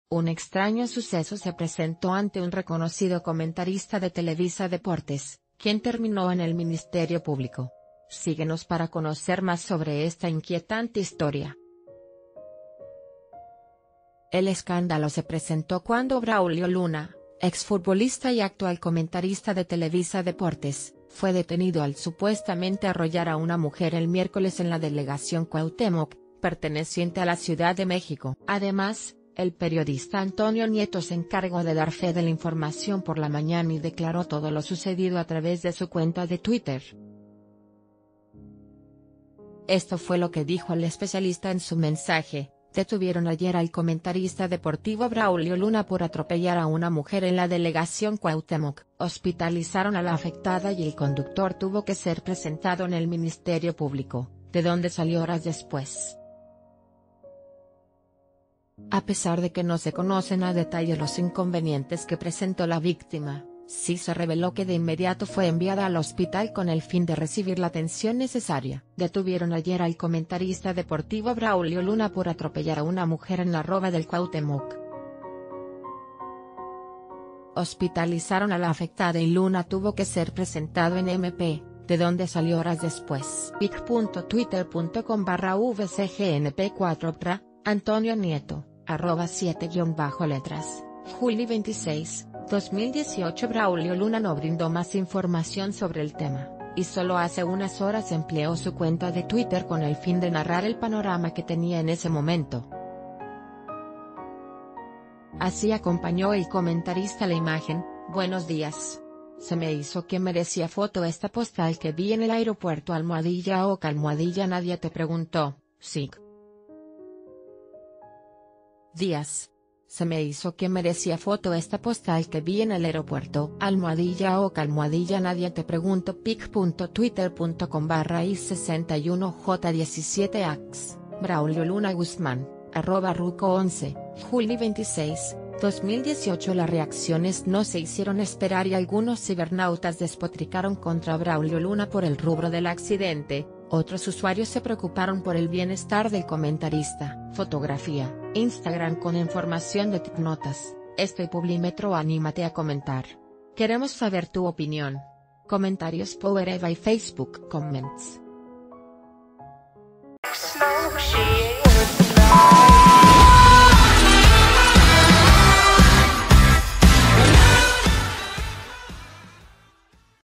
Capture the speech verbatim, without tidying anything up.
Un extraño suceso se presentó ante un reconocido comentarista de Televisa Deportes, quien terminó en el Ministerio Público. Síguenos para conocer más sobre esta inquietante historia. El escándalo se presentó cuando Braulio Luna, exfutbolista y actual comentarista de Televisa Deportes, fue detenido al supuestamente arrollar a una mujer el miércoles en la delegación Cuauhtémoc, perteneciente a la Ciudad de México. Además, el periodista Antonio Nieto se encargó de dar fe de la información por la mañana y declaró todo lo sucedido a través de su cuenta de Twitter. Esto fue lo que dijo el especialista en su mensaje: detuvieron ayer al comentarista deportivo Braulio Luna por atropellar a una mujer en la delegación Cuauhtémoc. Hospitalizaron a la afectada y el conductor tuvo que ser presentado en el Ministerio Público, de donde salió horas después. A pesar de que no se conocen a detalle los inconvenientes que presentó la víctima, sí se reveló que de inmediato fue enviada al hospital con el fin de recibir la atención necesaria. Detuvieron ayer al comentarista deportivo Braulio Luna por atropellar a una mujer en la Roma del Cuauhtémoc. Hospitalizaron a la afectada y Luna tuvo que ser presentado en M P, de donde salió horas después. pic punto twitter punto com barra v c g n p cuatro p r a, Antonio Nieto, arroba siete guión bajo letras, julio veintiséis, dos mil dieciocho. Braulio Luna no brindó más información sobre el tema, y solo hace unas horas empleó su cuenta de Twitter con el fin de narrar el panorama que tenía en ese momento. Así acompañó el comentarista la imagen: buenos días. Se me hizo que merecía foto esta postal que vi en el aeropuerto almohadilla o almohadilla nadie te preguntó, sí. Días. Se me hizo que merecía foto esta postal que vi en el aeropuerto almohadilla o almohadilla nadie te pregunto. pic punto twitter punto com barra i sesenta y uno j diecisiete ax, Braulio Luna Guzmán, arroba ruco once, julio veintiséis, dos mil dieciocho. Las reacciones no se hicieron esperar y algunos cibernautas despotricaron contra Braulio Luna por el rubro del accidente. Otros usuarios se preocuparon por el bienestar del comentarista. Fotografía, Instagram con información de TikNotas. Esto y Publimetro. Anímate a comentar. Queremos saber tu opinión. Comentarios por Eva y Facebook Comments.